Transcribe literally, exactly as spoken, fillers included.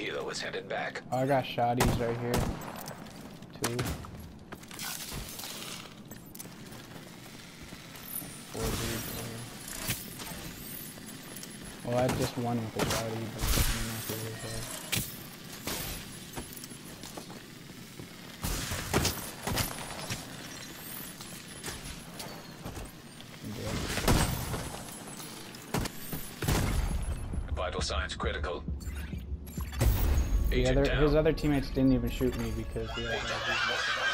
helo is headed back. Oh, I got shotties right here. Two. Four dudes right here. Well, I just won with the shotty, but I don't know if it was there. Vital signs critical. The other, his other teammates didn't even shoot me because he had